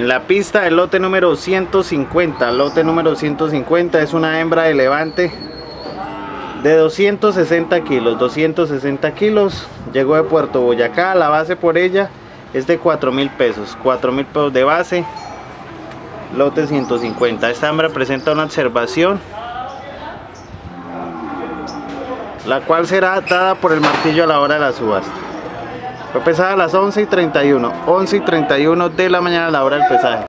En la pista el lote número 150, es una hembra de levante de 260 kilos, llegó de Puerto Boyacá. La base por ella es de 4.000 pesos, 4.000 pesos de base, lote 150. Esta hembra presenta una observación, la cual será dada por el martillo a la hora de la subasta. Fue pesada a las 11:31 de la mañana a la hora del pesaje.